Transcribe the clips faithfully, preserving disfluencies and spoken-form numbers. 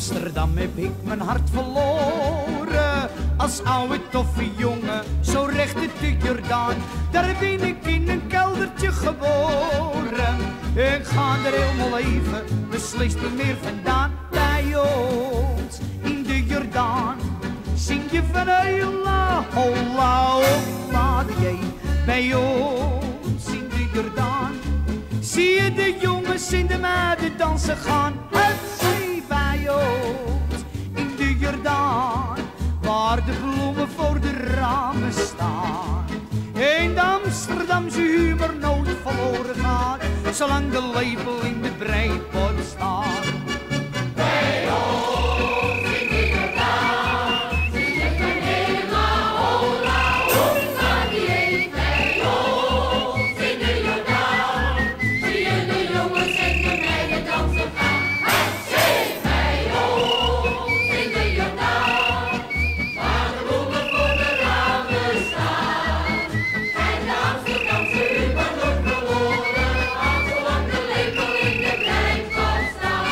Amsterdam heb ik mijn hart verloren. Als oude toffe jongen, zo recht uit de Jordaan. Daar ben ik in een keldertje geboren. Ik ga er heel mijn leven beslist niet meer vandaan. Bij ons in de Jordaan zing je van hola, hola, hola, jij. Bij ons in de Jordaan zie je de jongens in de meiden dansen gaan. Het zee bij ons in de Jordaan, waar de bloemen voor de ramen staan. En de Amsterdamse humor nooit verloren gaat, zolang de lepel in de breipot staat. Bij ons in de Jordaan zie je van helemaal hola, hola, die. Bij ons in de Jordaan zie je de jongens en de meiden dansen gaan. Het zee bij ons in de Jordaan, waar de bloemen voor de ramen staan. En de Amsterdamse humor nooit verloren gaat, zolang de lepel in de breipot staat.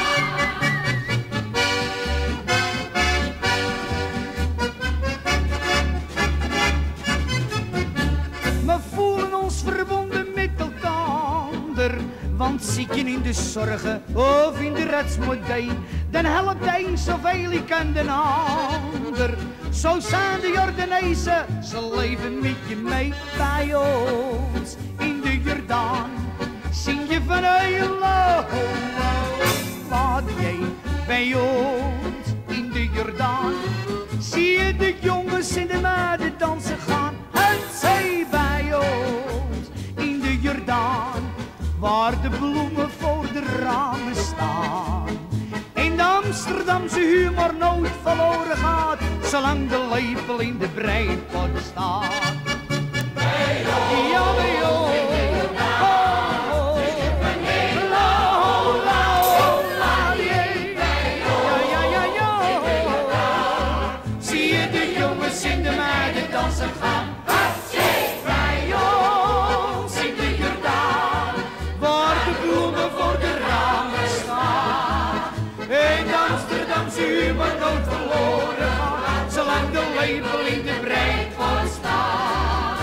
We voelen ons verbonden met elkaar, want zieken in de zorgen of in de redsmodee, dan helpt de een zoveel ik aan de ander. Zo zijn de Jordanezen, ze leven met je mee. Bij ons in de Jordaan zing je van hola, hola, hola, jij. Bij ons in de Jordaan zie je de jongens en de meiden dansen gaan. Het zee bij ons in de Jordaan, waar de bloemen voor de ramen staan. En de Amsterdamse humor nooit verloren gaat, zolang de lepel in de breipot staat. Bij ons Ja, bij ons. in de Jordaan zing je van helemaal hola, hola, die. Bij ons Ja, ja, ja, in de ja. Jordaan Zie je de jongens en de meiden dansen gaan. het zee bij Ons in de Jordaan, waar de bloemen voor de ramen staan. En de Amsterdamse humor nooit verloren gaat, zolang de lepel in de breipot staat.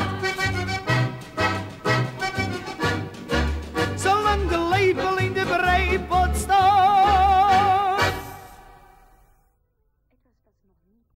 Zolang de lepel in de breipot